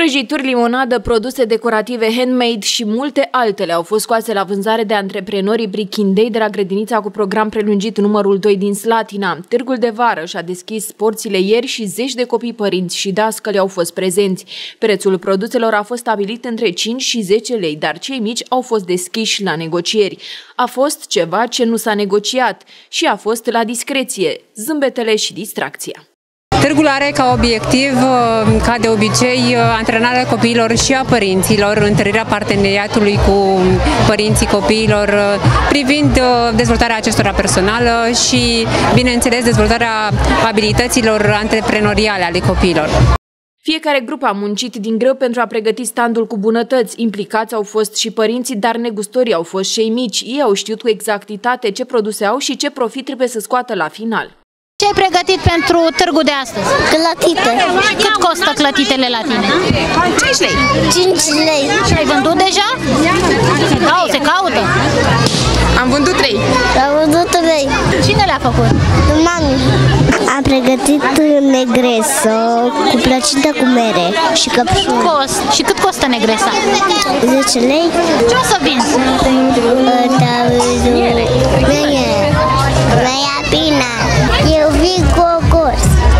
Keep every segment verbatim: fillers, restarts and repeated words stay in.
Prăjituri, limonadă, produse decorative handmade și multe altele au fost scoase la vânzare de antreprenorii brichindei de la grădinița cu program prelungit numărul doi din Slatina. Târgul de vară și-a deschis porțile ieri și zeci de copii, părinți și dascăli au fost prezenți. Prețul produselor a fost stabilit între cinci și zece lei, dar cei mici au fost deschiși la negocieri. A fost ceva ce nu s-a negociat și a fost la discreție, zâmbetele și distracția. Târgul are ca obiectiv, ca de obicei, antrenarea copiilor și a părinților, întărirea parteneriatului cu părinții copiilor privind dezvoltarea acestora personală și, bineînțeles, dezvoltarea abilităților antreprenoriale ale copiilor. Fiecare grup a muncit din greu pentru a pregăti standul cu bunătăți. Implicați au fost și părinții, dar negustorii au fost cei mici. Ei au știut cu exactitate ce produse au și ce profit trebuie să scoată la final. Ce ai pregătit pentru târgul de astăzi? Clătite. Și cât costă clătitele la tine? cinci lei. cinci lei. Și ai vândut deja? Se caută, se caută. Am vândut trei. Am vândut trei. Cine le-a făcut? Mami. Am pregătit negresă cu plăcintă cu mere și căpșuni. Cost. Și cât costă negresa? zece lei. Ce o să vinzi? Meia bine. Eu vin cocos.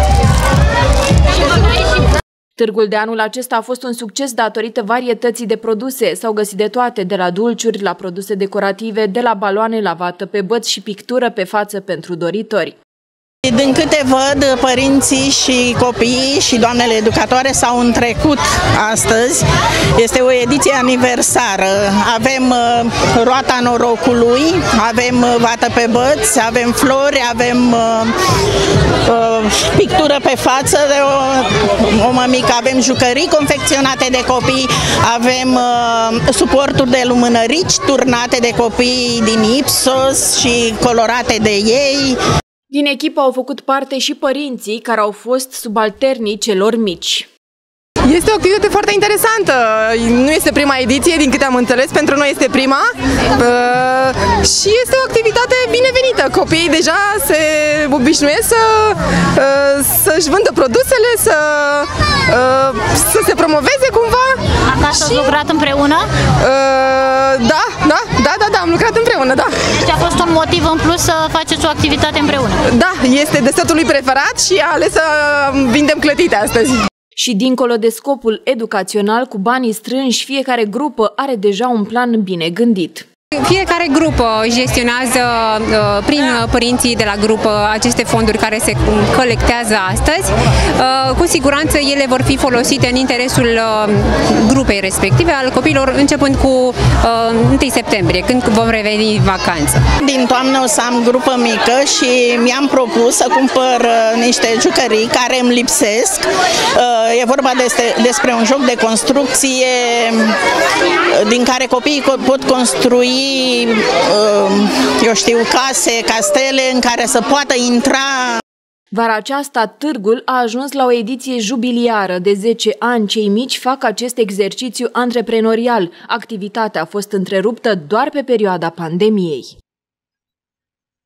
Târgul de anul acesta a fost un succes datorită varietății de produse. S-au găsit de toate, de la dulciuri la produse decorative, de la baloane la vată pe băț și pictură pe față pentru doritori. Din câte văd, părinții și copiii și doamnele educatoare s-au întrecut astăzi. Este o ediție aniversară. Avem uh, roata norocului, avem uh, vată pe băț, avem flori, avem uh, uh, pictură pe față de o, o mămică, avem jucării confecționate de copii, avem uh, suporturi de lumânărici turnate de copii din Ipsos și colorate de ei. Din echipă au făcut parte și părinții care au fost subalternii celor mici. Este o activitate foarte interesantă. Nu este prima ediție, din câte am înțeles, pentru noi este prima. Și este o activitate binevenită. Copiii deja se obișnuiesc să, să-și vândă produsele, să, să se promoveze cumva. Acasă ați lucrat împreună? Da, da, da, da, da, am lucrat împreună, da. Deci a fost un motiv în plus să faceți o activitate împreună? Da, este desetul lui preferat și a ales să vindem clătite astăzi. Și dincolo de scopul educațional, cu banii strânși, fiecare grupă are deja un plan bine gândit. Fiecare grupă gestionează prin părinții de la grupă aceste fonduri care se colectează astăzi. Cu siguranță ele vor fi folosite în interesul grupei respective, al copiilor, începând cu întâi septembrie, când vom reveni în vacanță. Din toamnă o să am grupă mică și mi-am propus să cumpăr niște jucării care îmi lipsesc. E vorba despre un joc de construcție din care copiii pot construi, eu știu, case, castele în care să poată intra. Vara aceasta, târgul a ajuns la o ediție jubiliară. De zece ani, cei mici fac acest exercițiu antreprenorial. Activitatea a fost întreruptă doar pe perioada pandemiei.